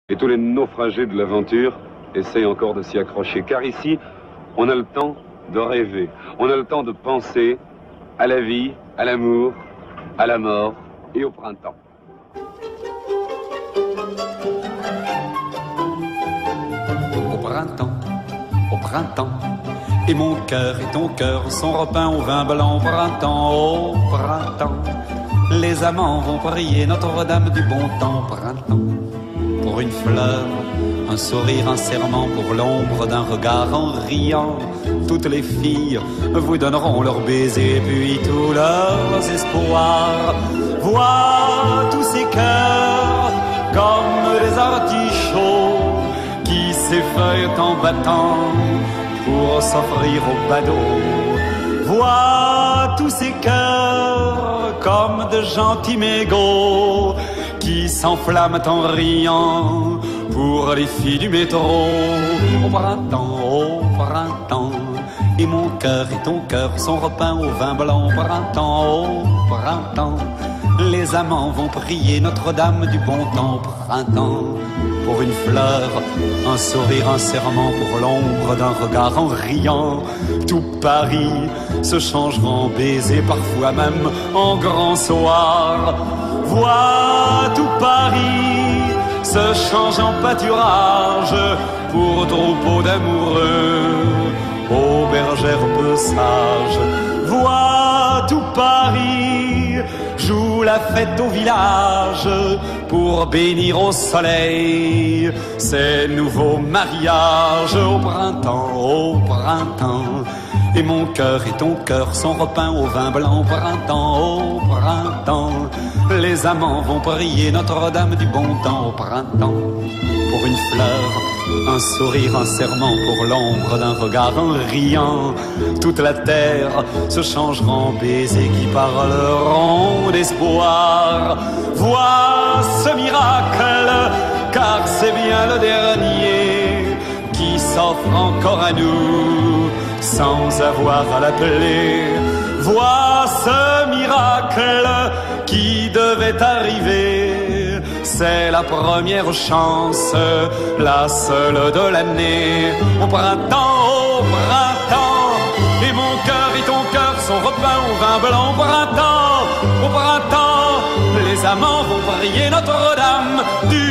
Et tous les naufragés de l'aventure essayent encore de s'y accrocher. Car ici, on a le temps de rêver. On a le temps de penser à la vie, à l'amour, à la mort et au printemps. Au printemps, et mon cœur et ton cœur sont repeints au vin blanc. Au printemps, les amants vont prier Notre-Dame du bon temps. Printemps, pour une fleur, un sourire, un serment, pour l'ombre d'un regard en riant. Toutes les filles vous donneront leurs baisers, puis tous leurs espoirs. Vois tous ces cœurs comme des artichauts qui s'effeuillent en battant pour s'offrir au badaud. Vois tous ces cœurs comme de gentils mégots qui s'enflamment en riant pour les filles du métro. Au printemps, et mon cœur et ton cœur sont repeints au vin blanc. Au printemps, les amants vont prier Notre-Dame du bon temps. Printemps, pour une fleur, un sourire, un serment, pour l'ombre d'un regard en riant. Tout Paris se changera en baiser, parfois même en grand soir. Vois tout Paris se change en pâturage pour troupeaux d'amoureux, aux bergères peu sages. Vois tout Paris joue la fête au village pour bénir au soleil ces nouveaux mariages. Au printemps, et mon cœur et ton cœur sont repeints au vin blanc. Au printemps, les amants vont prier Notre-Dame du bon temps. Au printemps, pour une fleur, un sourire, un serment, pour l'ombre d'un regard en riant. Toute la terre se changera en baisers qui parleront d'espoir. Vois ce miracle, car c'est bien le dernier qui s'offre encore à nous sans avoir à l'appeler. Vois ce miracle qui devait arriver, c'est la première chance, la seule de l'année. Au printemps, et mon cœur et ton cœur sont repeints au vin blanc. Au printemps, les amants vont prier Notre-Dame du